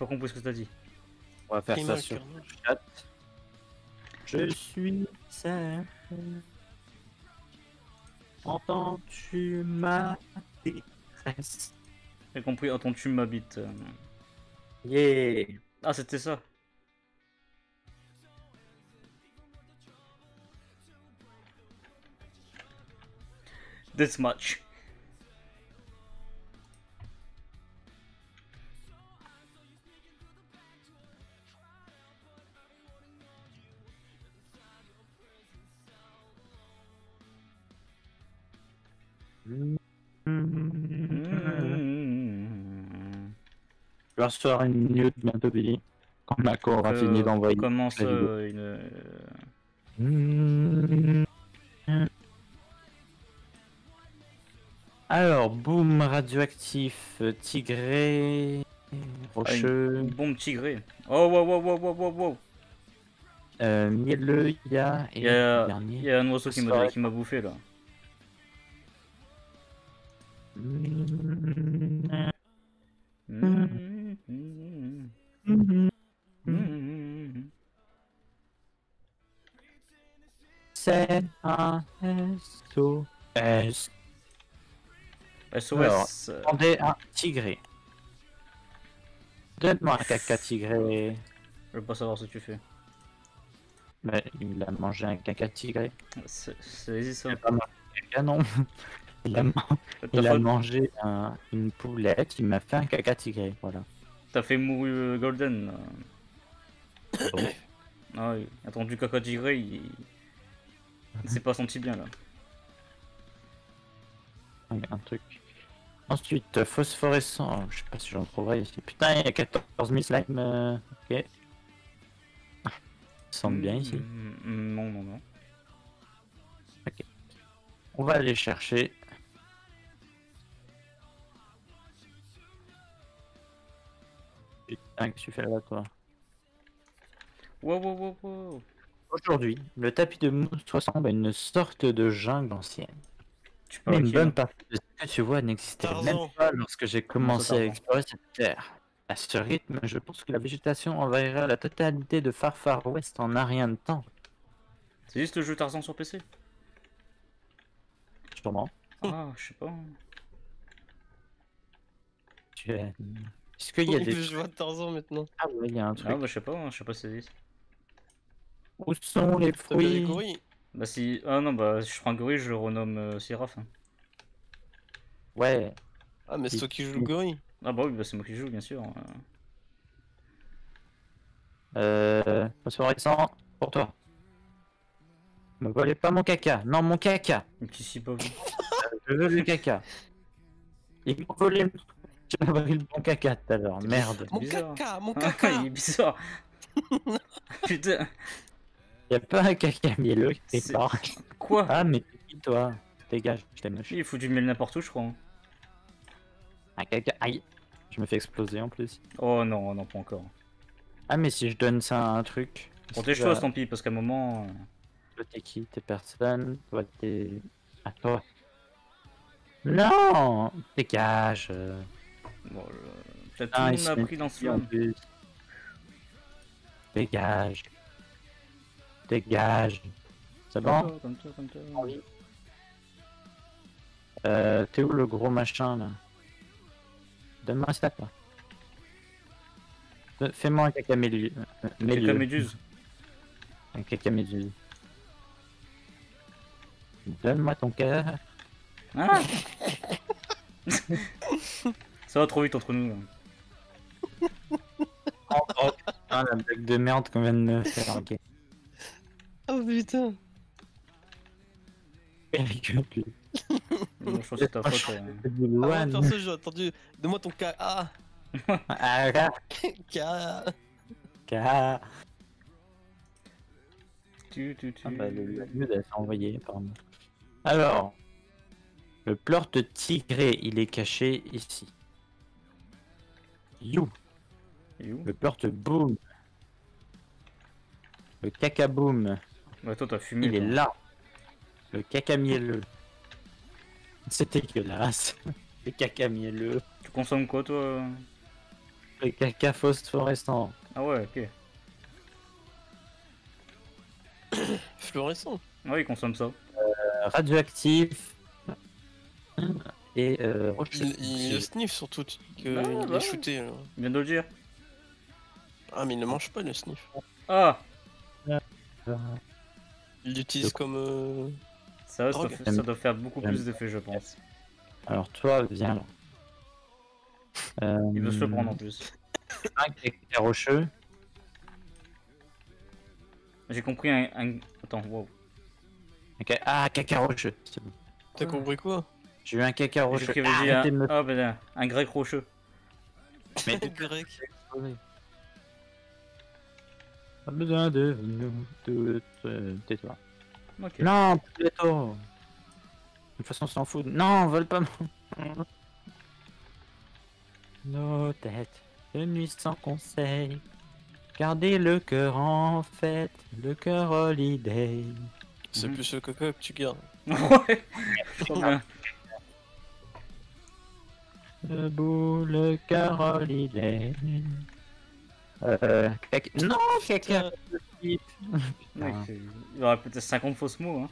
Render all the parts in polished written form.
pas compris ce que t'as dit. On va faire Primal ça sur Carnage. chat. Je suis seul. Entends-tu ma détresse? J'ai compris, attends, tu m'habites. Yeah. Ah, c'était ça. Deathmatch. Je vais recevoir une news bientôt, Billy. Quand Mako aura fini d'envoyer. Commence la vidéo. Alors, boom, radioactif, tigré, rocheux, une bombe tigrée. Oh, wow, wow, wow, wow, wow, wow. mielleux, il y a, et Il y a, le dernier. il y a un oiseau qui m'a bouffé là. C'est un SOS. Alors, SOS. demandez un tigré. Donne-moi un caca tigré. Je veux pas savoir ce que tu fais. Mais il a mangé un caca tigré. C'est easy ça. Il a pas mangé un caca, non. Il a mangé une poulette, il m'a fait un caca tigré, voilà. T'as fait mourir Golden. Bon. Ah oui, attends, du caca tigré, il s'est pas senti bien là. Un truc. Ensuite, phosphorescent, je sais pas si j'en trouverai ici. Putain, il y a 14 000 slimes. Ok. Ils sentent bien ici. Non, non, non. Ok. On va aller chercher. Putain, qu'est-ce que tu fais là, toi? Wow, wow, wow, wow. Aujourd'hui, le tapis de mousse ressemble à une sorte de jungle ancienne. Mais une bonne partie de ce que tu vois n'existait même pas lorsque j'ai commencé à explorer cette terre. À ce rythme, je pense que la végétation envahira la totalité de Far West en un rien de temps. C'est juste le jeu Tarzan sur PC? Sûrement. Ah, je sais pas. Est-ce qu'il y a des... Je vois Tarzan maintenant. Ah ouais, il y a un truc. Ah bah je sais pas si c'est dit. Où sont les fruits? Bah si... Ah non, bah si je prends un gorille, je le renomme Siraf. Hein. Ouais. Ah mais c'est toi qui joues le gorille. Ah bah oui, bah c'est moi qui joue, bien sûr. Phosphorescent, pour toi. Ne volez pas mon caca. Non, mon caca. Mais qui s'y pas vu. Je veux le caca. Il m'a volé... Tu m'as volé mon caca tout à l'heure, merde. Mon caca, mon Ah, caca. il est bizarre. Putain. Y'a pas un caca mielleux qui C'est- part. Quoi? Ah mais t'es qui toi? Dégage, je t'ai moche. Il faut du miel n'importe où, je crois. Hein. Un caca... Aïe. Je me fais exploser en plus. Oh non, non, pas encore. Ah mais si je donne ça à un truc... Protège-toi, tant pis, parce qu'à un moment... Toi t'es qui? T'es personne? Toi t'es... Ah toi. Non! Dégage. Bon, peut-être tout le monde m'a pris dans ce flamme. Dégage. Dégage. C'est bon? Comme toi. Oui. T'es où le gros machin là? Donne-moi ça toi. Fais-moi un caca méduse. Caca méduse. Un caca méduse. Donne-moi ton cœur. Ah ça va trop vite entre nous. Là. Oh putain, la blague de merde qu'on vient de me faire. Ok. Oh putain. Bon, je pense que c'est ta faute. Ah, perso, j'ai entendu. Donne-moi ton caca. Caca. Ah bah, la news elle s'est envoyée, pardon. Alors, le plort tigré, il est caché ici. You. Le plort boom. Le caca boom. Bah toi t'as fumé. Il est là. Le caca mielleux. C'est dégueulasse. Le caca mielleux. Tu consommes quoi toi? Le caca phosphorescent. Ah ouais, ok. Fluorescent. Ah oui, il consomme ça. Radioactif. Et rocheux. Il le sniffe surtout, tu dis qu'il Bah, bah. est shooté. Alors. Il vient de le dire. Ah, mais il ne mange pas le sniff. Ah, Il l'utilise comme. ça, Drogue. ça doit faire beaucoup plus d'effet, je pense. Alors toi, viens là. Il veut se le prendre en plus. Un caca rocheux. J'ai compris Attends, wow. Ah, caca rocheux. C'est bon. T'as compris quoi? J'ai eu un caca J'ai rocheux. cru qu'il avait dit Arrêtez de me ah, ben, un grec rocheux. Mais Grec. Pas besoin de nous toutes. Tais-toi. Ok. Non, Pluto. De toute façon, on s'en fout. Non, vole pas mon. Nos têtes de nuit sans conseil. Gardez le cœur en fête, le cœur holiday. C'est plus le caca que tu gardes. Ouais. Trop bien. Debout le cœur holiday. Non, caca. Mec, il y aura peut-être 50 fausses mots, hein.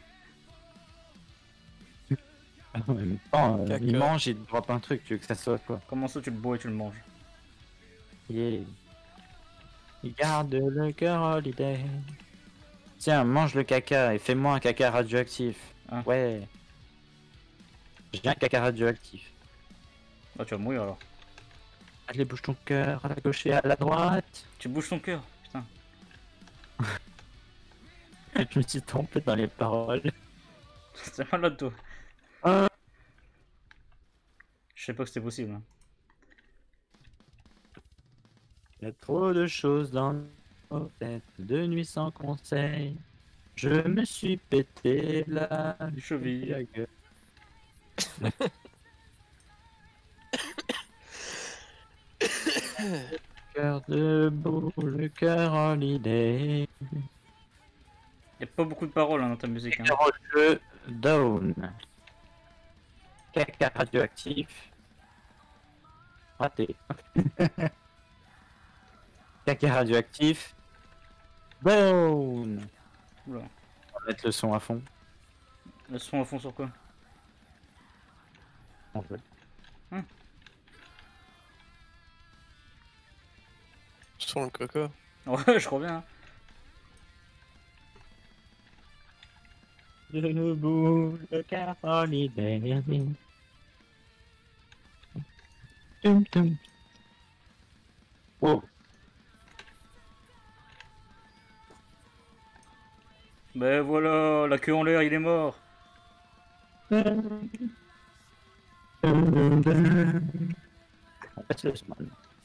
En même temps, Caca. il mange, il drop un truc, tu veux que ça soit quoi? Comment ça, tu le bois et tu le manges? Yeah. Il garde le cœur holiday. Tiens, mange le caca et fais-moi un caca radioactif. Hein? Ouais. J'ai un caca radioactif. Ah, tu vas mourir alors. Allez, bouge ton cœur à la gauche et à la droite. Tu bouges ton cœur, putain. Je me suis trompé dans les paroles. C'est malade, toi. Ah. Je sais pas que c'était possible. Hein. Il y a trop de choses dans nos têtes, de nuit sans conseil. Je me suis pété la Cheville. la gueule. Le cœur debout, le cœur holiday. Y a pas beaucoup de paroles hein, dans ta musique. Hein. Rocheux down. Caca radioactif. Raté. Caca radioactif. Down. Oula. On va mettre le son à fond. Le son à fond sur quoi? En fait. Sur le caca. Ouais, je crois bien. Hein. Debout, le cœur holiday. Tum tum. Oh. Ben voilà, la queue en l'air, il est mort. On passe le sman.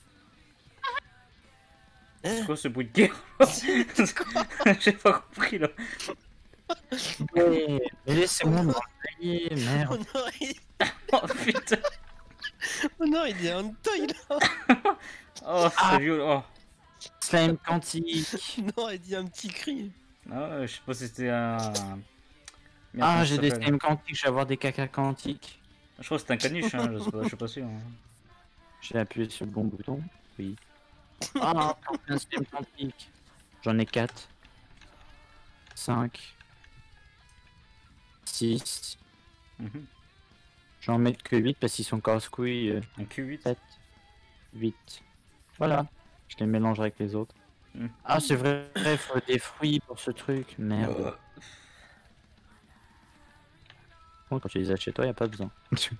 C'est quoi ce bruit de guerre? J'ai pas compris là. Ouais, mais laissez-moi m'envoyer, Oh merde. non, il... Oh putain. oh non, il est en taille là. Oh, c'est violent. Slime quantique. Non, il dit un petit cri. Ah, je sais pas si c'était un. Merde, Ah, comment j'ai ça des s'appelle? slimes quantiques, je vais avoir des caca quantiques. Je crois que c'était un caniche, hein, je suis pas sûr. Hein. J'ai appuyé sur le bon bouton. Oui. Ah, un slime quantique. J'en ai 4. 5. 6. Mhm. J'en mets que 8 parce qu'ils sont casse-couilles. Un Q8. 7. 8. Voilà. Je les mélange avec les autres. Mm. Ah, c'est vrai, il faut des fruits pour ce truc. Merde. Bon, quand tu les as chez toi, y a pas besoin.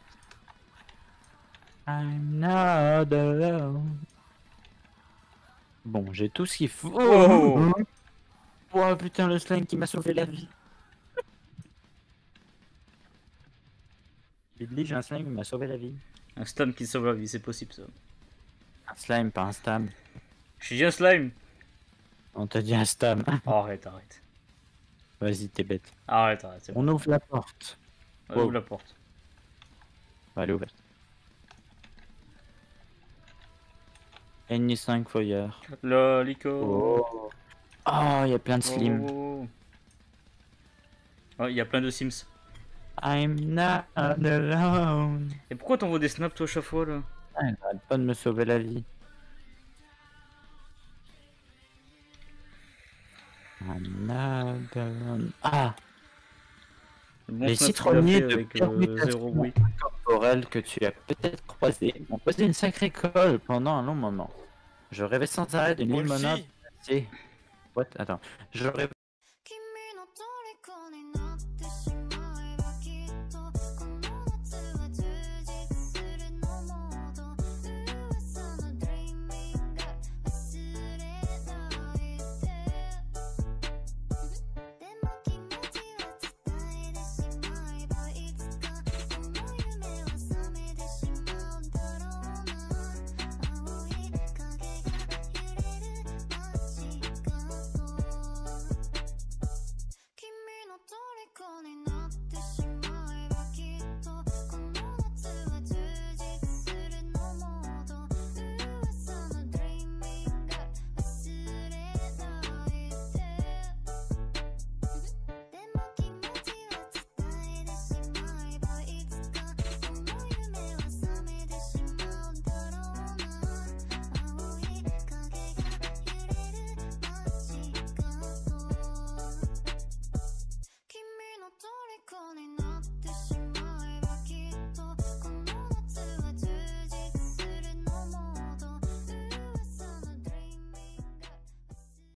I'm not alone. Bon, j'ai tout ce qu'il faut. Oh. Oh putain, le slime qui m'a sauvé la vie. J'ai un slime qui m'a sauvé la vie. Un stam qui sauve la vie, c'est possible ça. Un slime, pas un stam. Je suis un slime. On t'a dit un stam. Oh, arrête, arrête. Vas-y, t'es bête. Arrête, arrête, c'est bon. On ouvre la porte. Allez, ouvre la porte. Elle est ouverte. Ennemi 5 foyeurs. La lico. Oh. Oh, il y a plein de slims. Oh. Oh, il y a plein de Sims. I'm not alone. Et pourquoi t'envoies des snaps toi chaque fois là? Ah, elle arrête pas de me sauver la vie. Ah, Le bon les snaps qu'il a citronniers fait de avec permutation zéro bruit. corporelle que tu as peut-être croisés m'ont posé une sacrée colle pendant un long moment. Je rêvais sans arrêt d'une Moi limonade aussi. glacée. What? Attends. Je rêvais